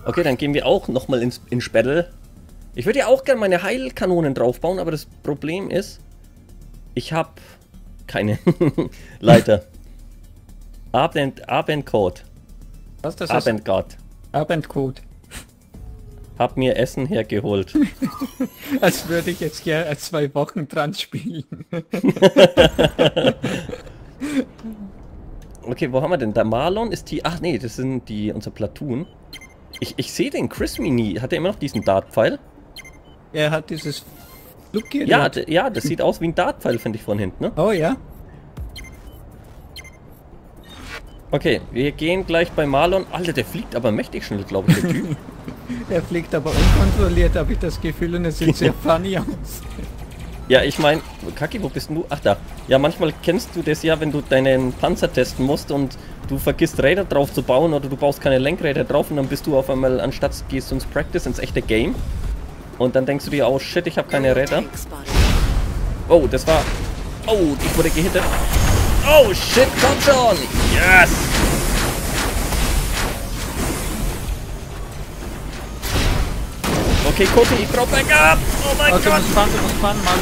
Okay, dann gehen wir auch nochmal ins Battle. Ich würde ja auch gerne meine Heilkanonen draufbauen, aber das Problem ist, ich habe keine Leiter. Abendcode. Was das Abendgott. Abendcode. Hab mir Essen hergeholt. Als würde ich jetzt hier 2 Wochen dran spielen. Okay, wo haben wir denn? Der Marlon ist die... Ach nee, das sind unser Platoon. Ich sehe den Chris nie. Hat er immer noch diesen Dartpfeil? Er hat dieses Fluggerät. Ja, das sieht aus wie ein Dartpfeil, finde ich, von hinten, ne? Oh ja. Okay, wir gehen gleich bei Marlon. Alter, der fliegt aber mächtig schnell, glaube ich, der Typ. Er fliegt aber unkontrolliert, habe ich das Gefühl, und es sieht sehr funny aus. Ja, ich meine, Kaki, wo bist denn du? Ach, da. Ja, manchmal kennst du das ja, wenn du deinen Panzer testen musst und du vergisst Räder drauf zu bauen oder du baust keine Lenkräder drauf und dann bist du auf einmal, anstatt gehst du ins Practice, ins echte Game. Und dann denkst du dir, oh shit, ich habe keine Räder. Oh, das war... Oh, ich wurde gehittet. Oh shit, komm schon! Yes! Okay, Cody, ich brauch Backup! Oh mein Gott! Du musst fahren, mal.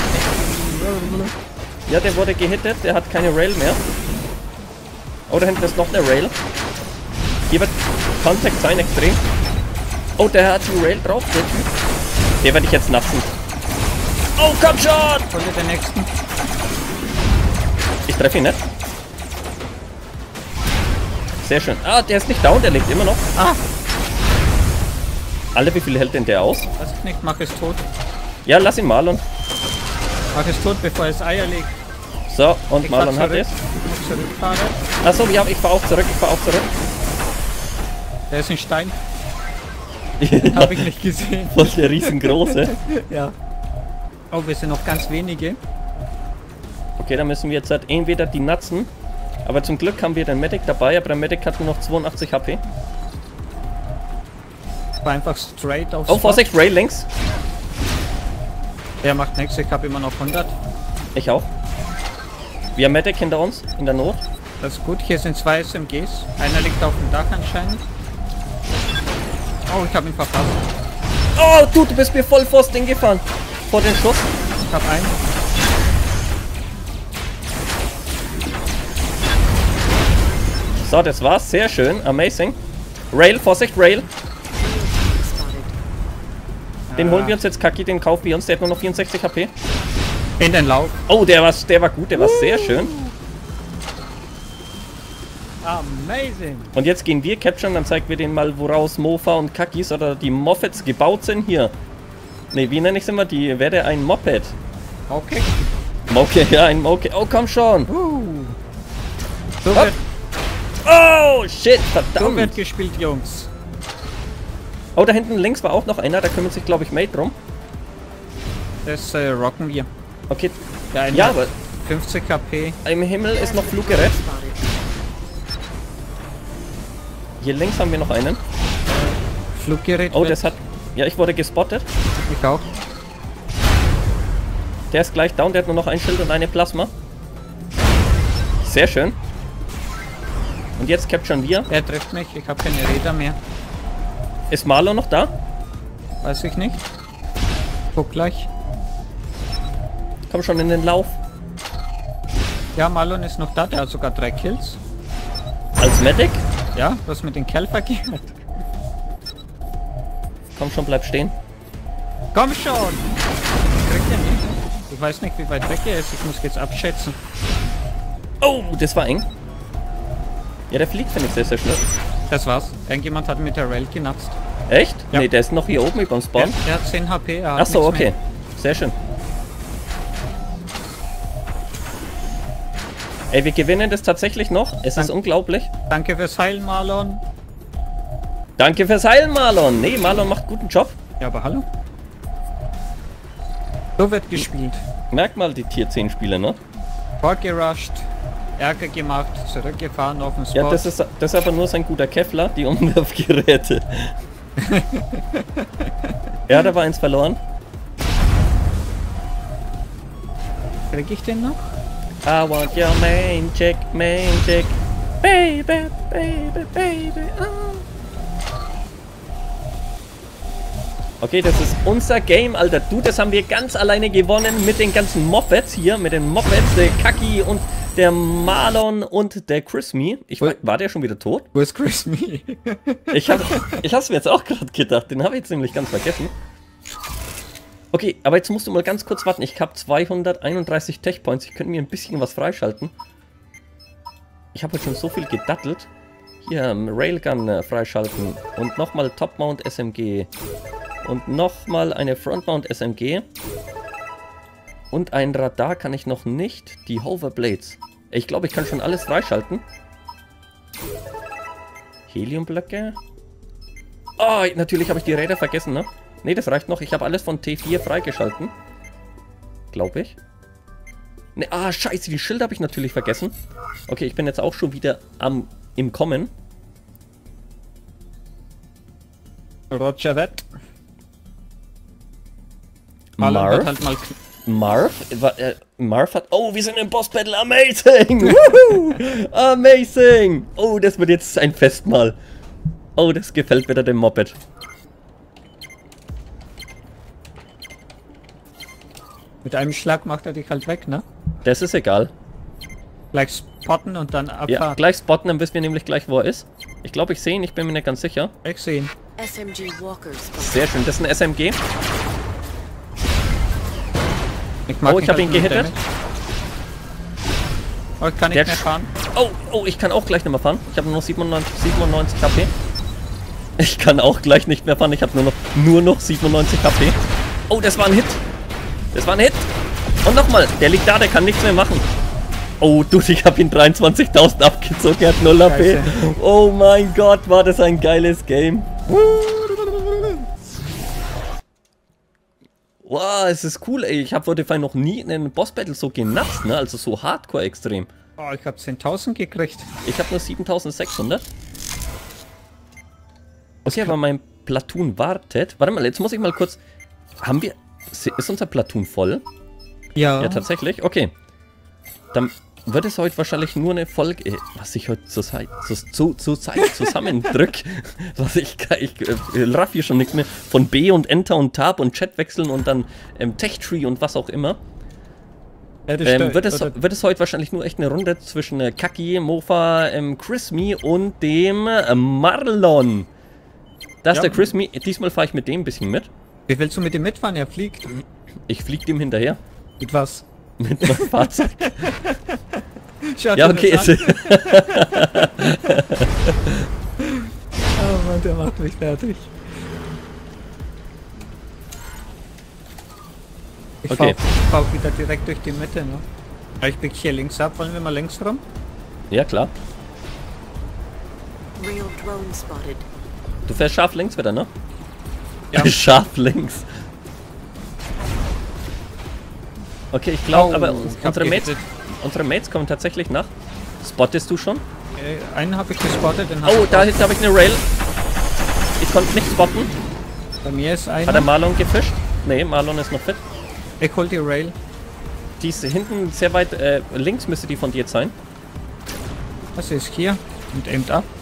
Ja, der wurde gehittet, der hat keine Rail mehr. Oh, da hinten ist noch eine Rail. Hier wird Kontakt sein, extrem. Oh, der hat die Rail drauf, der Typ. Den werde ich jetzt napsen. Oh, komm schon! Hol dir den nächsten. Ich treffe ihn nicht. Sehr schön. Ah, der ist nicht down, der lebt immer noch. Ah! Alter, wie viel hält denn der aus? Weiß ich nicht, mach es tot. Ja, lass ihn Marlon. Mach es tot, bevor es Eier legt. So, und Ich Marlon fahr hat zurück. es. Ich muss zurückfahren. Achso, ja, ich fahr auch zurück, Der ist ein Stein. Ja, Habe ich nicht gesehen. voll der riesengroße. Ja. Oh, wir sind noch ganz wenige. Okay, dann müssen wir jetzt halt entweder die natzen. Aber zum Glück haben wir den Medic dabei, aber der Medic hat nur noch 82 HP. War einfach straight auf. Oh, Vorsicht, Rail links. Der macht nichts, ich habe immer noch 100. Ich auch. Wir haben Medic hinter uns, in der Not. Das ist gut, hier sind 2 SMGs. Einer liegt auf dem Dach anscheinend. Oh, ich habe ihn verpasst. Oh, du bist mir voll vors Ding gefahren. Vor den Schuss. Ich habe einen. So, das war's. Sehr schön. Amazing. Rail, Vorsicht, Rail. Den holen wir uns jetzt, Kaki, den kaufen wir uns. Der hat nur noch 64 HP. In den Lauf. Oh, der war gut, der war sehr schön. Amazing. Und jetzt gehen wir capturen, dann zeigen wir denen mal, woraus Mofa und Kakis oder die Moffats gebaut sind. Hier. Ne, wie nenne ich es immer? Die werde ein Moped. Okay. Okay, ja, ein Okay. Oh, komm schon. So Hopp. wird, Oh, shit, so verdammt. wird gespielt, Jungs. Oh, da hinten links war auch noch einer, da kümmert sich, glaube ich, Mate drum. Das rocken wir. Okay, Der eine ja, hat aber 50 KP. im Himmel ist noch Fluggerät. Hier links haben wir noch einen. Fluggerät. Oh, wird- das hat... Ja, ich wurde gespottet. Ich auch. Der ist gleich down, der hat nur noch ein Schild und eine Plasma. Sehr schön. Und jetzt capturen wir. Er trifft mich, ich habe keine Räder mehr. Ist Marlon noch da? Weiß ich nicht. Guck gleich. Komm schon in den Lauf. Ja, Marlon ist noch da, der hat sogar 3 Kills. Als Medic. Ja, was mit den Kerl verkehrt? Komm schon, bleib stehen. Komm schon! Kriegt er nicht. Ich weiß nicht, wie weit weg er ist. Ich muss jetzt abschätzen. Oh, das war eng. Ja, der fliegt, finde ich, sehr, sehr schnell. Das war's. Irgendjemand hat mit der Rail genatzt. Echt? Ja. Nee, der ist noch hier oben über dem Spawn. Der hat 10 HP. Er hat Ach so, nichts okay. mehr. Sehr schön. Ey, wir gewinnen das tatsächlich noch. Es ist Danke. unglaublich. Danke fürs Heilen, Marlon. Danke fürs Heilen, Marlon. Nee, Marlon macht guten Job. Ja, aber hallo. So wird gespielt. Merk mal die Tier 10 Spiele, ne? Vorgerusht, Ärger gemacht, zurückgefahren auf den Spot. Ja, das ist aber nur sein guter Kevlar, die Umwerfgeräte. Ja, da war eins verloren. Krieg ich den noch? I want your main chick, baby, baby, baby. Oh. Okay, das ist unser Game, Alter. Du, das haben wir ganz alleine gewonnen mit den ganzen Mopeds hier. Mit den Mopeds, der Kaki und der Marlon und der Chrisme. War der schon wieder tot? Wo ist Chrisme? Ich hab's mir jetzt auch gerade gedacht. Den habe ich jetzt nämlich ganz vergessen. Okay, aber jetzt musst du mal ganz kurz warten. Ich habe 231 Tech Points. Ich könnte mir ein bisschen was freischalten. Ich habe heute schon so viel gedattelt. Hier, Railgun freischalten. Und nochmal Top-Mount SMG. Und nochmal eine Front-Mount SMG. Und ein Radar kann ich noch nicht. Die Hoverblades. Ich glaube, ich kann schon alles freischalten. Heliumblöcke. Oh, natürlich habe ich die Räder vergessen, ne? Ne, das reicht noch. Ich habe alles von T4 freigeschalten. Glaube ich. Ne, scheiße, die Schilder habe ich natürlich vergessen. Okay, ich bin jetzt auch schon wieder im Kommen. Roger that. Marv? Halt mal Marv hat... Oh, wir sind im Boss-Battle. Amazing! Woohoo! Amazing! Oh, das wird jetzt ein Festmahl. Oh, das gefällt wieder dem Moped. Mit einem Schlag macht er dich halt weg, ne? Das ist egal. Gleich spotten und dann abfahren. Ja, gleich spotten, dann wissen wir nämlich gleich, wo er ist. Ich glaube, ich sehe ihn. Ich bin mir nicht ganz sicher. Ich sehe ihn. Sehr schön. Das ist ein SMG. Ich habe ihn gehittet. Oh, ich kann nicht mehr fahren. Oh, ich kann auch gleich nicht mehr fahren. Ich habe nur noch 97 HP. Ich kann auch gleich nicht mehr fahren. Ich habe nur noch 97 HP. Oh, das war ein Hit. Das war ein Hit. Und nochmal. Der liegt da, der kann nichts mehr machen. Oh, du, ich habe ihn 23.000 abgezogen. Er hat 0 HP. Oh mein Gott, war das ein geiles Game. Wow, es ist cool, ey. Ich habe Vodafone noch nie in einem Boss-Battle so genutzt, ne? Also so hardcore extrem. Oh, ich habe 10.000 gekriegt. Ich habe nur 7.600. Okay, aber mein Platoon wartet. Warte mal, jetzt muss ich mal kurz... Ist unser Platoon voll? Ja. Ja, tatsächlich? Okay. Dann wird es heute wahrscheinlich nur eine Folge... was ich heute zur Zeit zusammendrück. Ich raff hier schon nichts mehr. Von B und Enter und Tab und Chat wechseln und dann Tech-Tree und was auch immer. Ja, wird es heute wahrscheinlich nur echt eine Runde zwischen Kaki, Mofa, Chrisme und dem Marlon. Das ist der Chrisme. Diesmal fahre ich mit dem ein bisschen mit. Wie willst du mit dem mitfahren? Er fliegt. Ich flieg dem hinterher. Mit was? Mit meinem Fahrzeug. Schaut Ja, okay. Oh Mann, der macht mich fertig. Ich fahr wieder direkt durch die Mitte, ne? Ich bieg hier links ab. Wollen wir mal links rum? Ja, klar. Du fährst scharf links wieder, ne? Ja. Scharf links. Okay, ich glaube, aber unsere Mates kommen tatsächlich nach. Spottest du schon? Einen habe ich gespottet. Oh, da hinten habe ich eine Rail. Ich konnte nicht spotten. Bei mir ist einer. Hat der Marlon gefischt? Ne, Marlon ist noch fit. Ich hol die Rail. Die ist hinten sehr weit, links müsste die von dir jetzt sein. Was ist hier? Und aimt ab.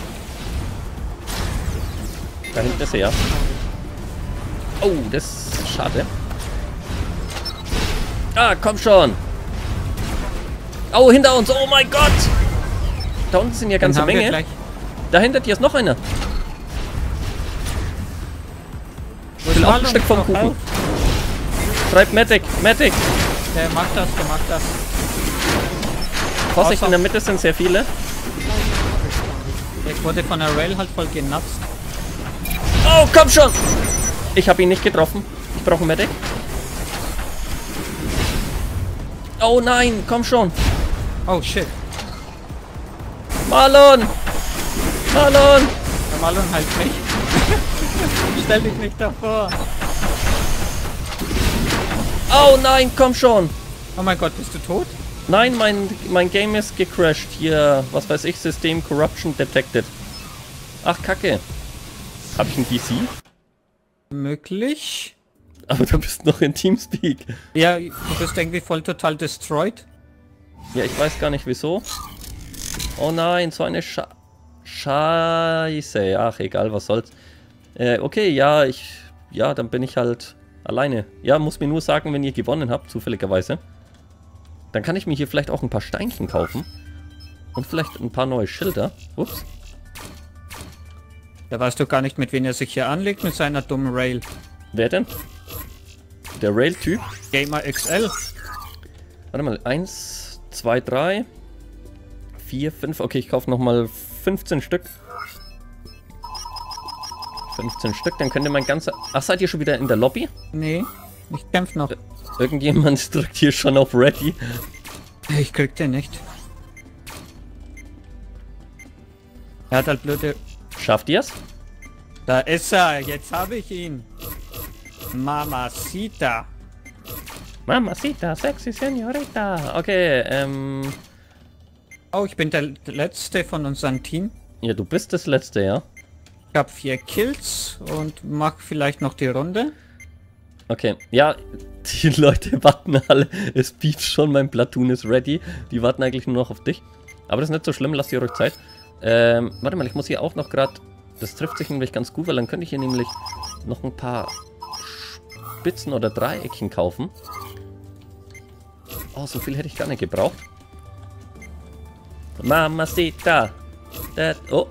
Da hinten ist er, ja. Oh, das ist schade. Ah, komm schon. Oh, hinter uns. Oh mein Gott. Da unten sind ja ganze Menge. Da hinter dir ist noch einer. Ich will auch ein Stück vom Kuchen. Schreib Medic. Der macht das. Vorsicht, in der Mitte sind sehr viele. Ich wurde von der Rail halt voll genutzt. Oh, komm schon. Ich habe ihn nicht getroffen. Ich brauche Medic. Oh nein, komm schon. Oh shit. Marlon! Der Marlon halt mich. Stell dich nicht davor. Oh nein, komm schon. Oh mein Gott, bist du tot? Nein, mein Game ist gecrashed. Hier, was weiß ich, System Corruption detected. Ach, Kacke. Hab ich ein DC? Möglich. Aber du bist noch in Teamspeak. Ja, du bist irgendwie voll total destroyed. Ja, ich weiß gar nicht wieso. Oh nein, so eine Scheiße. Ach, egal, was soll's. Okay, ja, ich ja, dann bin ich halt alleine. Ja, muss mir nur sagen, wenn ihr gewonnen habt, zufälligerweise. Dann kann ich mir hier vielleicht auch ein paar Steinchen kaufen. Und vielleicht ein paar neue Schilder. Ups. Da weißt du gar nicht, mit wem er sich hier anlegt, mit seiner dummen Rail. Wer denn? Der Rail-Typ? Gamer XL. Warte mal, 1, 2, 3, 4, 5. Okay, ich kaufe nochmal 15 Stück. 15 Stück, dann könnt ihr mein ganzer... Ach, seid ihr schon wieder in der Lobby? Nee, ich kämpfe noch. Irgendjemand drückt hier schon auf Ready. Ich krieg den nicht. Er hat halt blöde... Schafft ihr es? Da ist er, jetzt habe ich ihn. Mamacita. Mamacita, sexy Senorita. Okay, Oh, ich bin der Letzte von unserem Team. ja, du bist das Letzte, ja? Ich habe 4 Kills und mach vielleicht noch die Runde. Okay, ja, die Leute warten alle. Es piept schon, mein Platoon ist ready. Die warten eigentlich nur noch auf dich. Aber das ist nicht so schlimm, lasst ihr euch Zeit. Warte mal, ich muss hier auch noch gerade... Das trifft sich nämlich ganz gut, weil dann könnte ich hier nämlich noch ein paar Spitzen oder Dreieckchen kaufen. Oh, so viel hätte ich gar nicht gebraucht. Mamacita. Oh.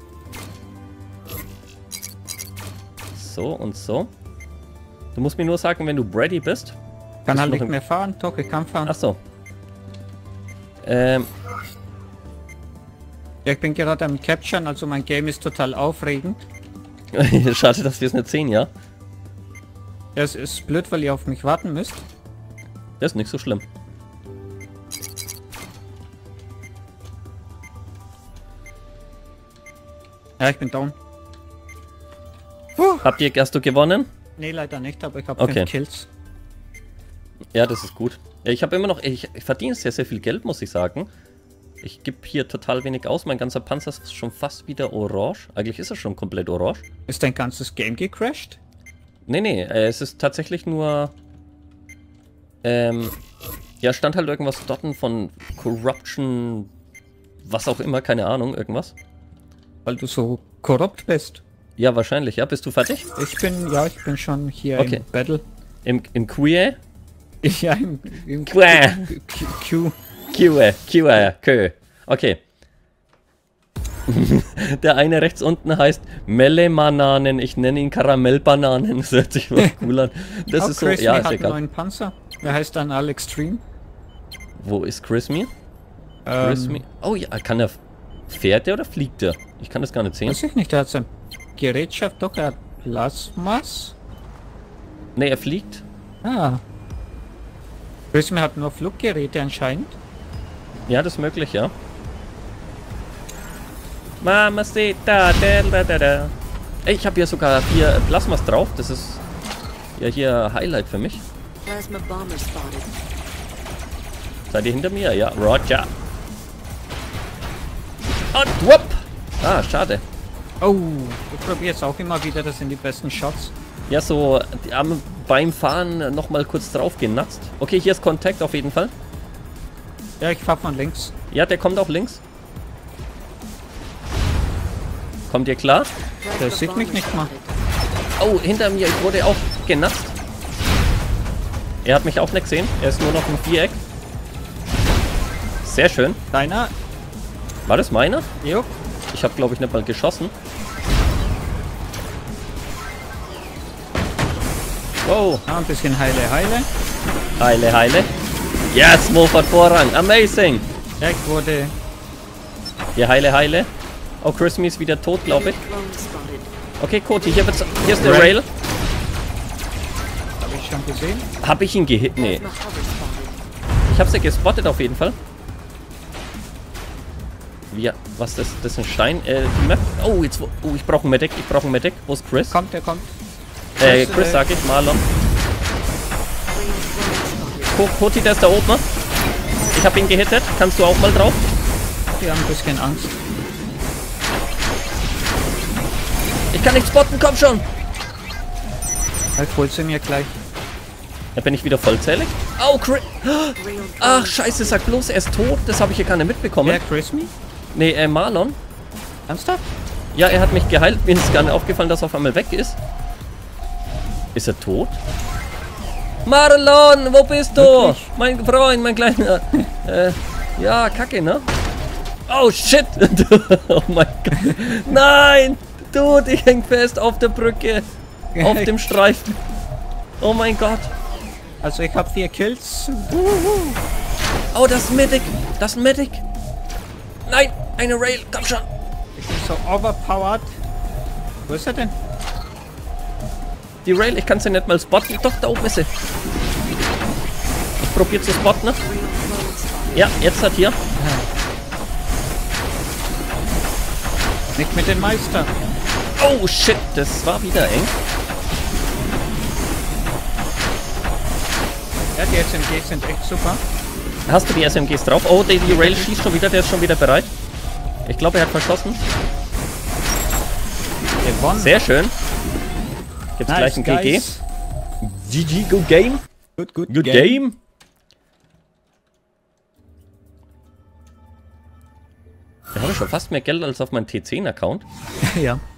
So und so. Du musst mir nur sagen, wenn du ready bist. Kann halt nicht mehr fahren. Doch, ich kann fahren. Ach so. Ja, ich bin gerade am Capturen, also mein Game ist total aufregend. Schade, dass wir es nicht sehen, ja? Ja, es ist blöd, weil ihr auf mich warten müsst. Das ist nicht so schlimm. Ja, ich bin down. Hast du gewonnen? Nee, leider nicht, aber ich habe Okay. 5 Kills. Ja, das ist gut. Ja, ich habe immer noch... Ich verdiene sehr, sehr viel Geld, muss ich sagen. Ich gebe hier total wenig aus. Mein ganzer Panzer ist schon fast wieder orange. Eigentlich ist er schon komplett orange. Ist dein ganzes Game gecrashed? Nee, es ist tatsächlich nur... ja, stand halt irgendwas dort von Corruption... Was auch immer, keine Ahnung, irgendwas. Weil du so korrupt bist. Ja, wahrscheinlich, ja. Bist du fertig? Ich bin schon hier Okay. im Battle. Im QA? Ja, im QA. Q. Kö. Okay. Der eine rechts unten heißt Melle-Bananen. Ich nenne ihn Karamellbananen. Das hört sich mal cool an. Das ist so, Chris ja, hat ist einen egal. neuen Panzer. Der heißt dann Alex Extreme. Wo ist Chrismy? Chrismy? Oh ja, kann er... Fährt der oder fliegt der? Ich kann das gar nicht sehen. Weiß ich nicht, der hat sein Gerätschaft, doch, er hat Plasmas. Ne, er fliegt. Ah. Chrismy hat nur Fluggeräte anscheinend. Ja, das ist möglich, ja. Mamacita, da. Ey, ich habe hier sogar 4 Plasmas drauf. Das ist ja hier Highlight für mich. Plasma bomber spotted. Seid ihr hinter mir? Ja, Roger. Und whoop! Ah, schade. Oh, ich probiere jetzt auch immer wieder, das sind die besten Shots. Ja, so die haben beim Fahren nochmal kurz drauf genatzt. Okay, hier ist Kontakt auf jeden Fall. Ja, ich fahr von links. Ja, der kommt auch links. Kommt ihr klar? Der sieht mich nicht mal. Oh, hinter mir, ich wurde auch genatzt. Er hat mich auch nicht gesehen. Er ist nur noch im Viereck. Sehr schön. Deiner? War das meiner? Jo. Ich habe, glaube ich, nicht mal geschossen. Wow. Ja, ein bisschen heile. Heile. Yes, Mo hat Vorrang. Amazing. Ja, ich wurde... Ja, heile. Oh, Chrismy ist wieder tot, glaube ich. Clone spotted. Okay, Cody, hier ist der Rail. Rail. Habe ich schon gesehen. Habe ich ihn gehit? Nee. Plasma hover spotted. Ich habe sie gespottet auf jeden Fall. Ja, was das? Das ist ein Stein. Die Map. Oh, jetzt. Oh, ich brauche ein Medic. Wo ist Chris? Kommt, der kommt. Chris sag ich, Marlon. Koti, der ist da oben. Ich habe ihn gehittet. Kannst du auch mal drauf? Die haben ein bisschen Angst. Ich kann nicht spotten, komm schon. Halt, holt sie mir gleich. Da bin ich wieder vollzählig. Oh, Chris. Ach, scheiße, sag bloß, er ist tot. Das habe ich hier gar nicht mitbekommen. Wer, Chrismy? Nee, Marlon. Ernsthaft? Ja, er hat mich geheilt. Mir ist gar nicht aufgefallen, dass er auf einmal weg ist. Ist er tot? Marlon, wo bist du? Wirklich? Mein Freund, mein kleiner. Ja, Kacke, ne? Oh shit! Oh mein Gott. Nein! Dude, ich häng fest auf der Brücke. Auf dem Streifen. Oh mein Gott. Also ich habe 4 Kills. Oh, das ist ein Medic. Das ist ein Medic. Nein, eine Rail. Komm schon. Ich bin so overpowered. Wo ist er denn? Die Rail, ich kann sie nicht mal spotten. Doch, da oben ist sie. Ich probiere zu spotten. Ne? Ja, jetzt hat hier. Nicht mit dem Meister. Oh shit, das war wieder eng. Ja, die SMGs sind echt super. Hast du die SMGs drauf? Oh, die Rail schießt schon wieder, der ist schon wieder bereit. Ich glaube, er hat verschossen. Gewonnen. Sehr schön. Gibt's gleich ein GG. guys. GG, good game. Good Game. Da habe ich schon fast mehr Geld als auf meinem T10-Account. Ja.